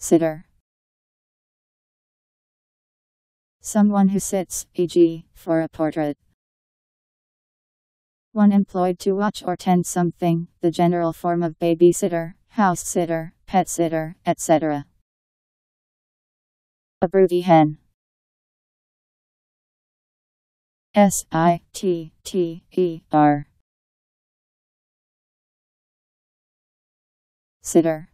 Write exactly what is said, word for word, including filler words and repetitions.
Sitter. Someone who sits, for example, for a portrait. One employed to watch or tend something, the general form of babysitter, house sitter, pet sitter, et cetera. A broody hen. S I T T E R. Sitter.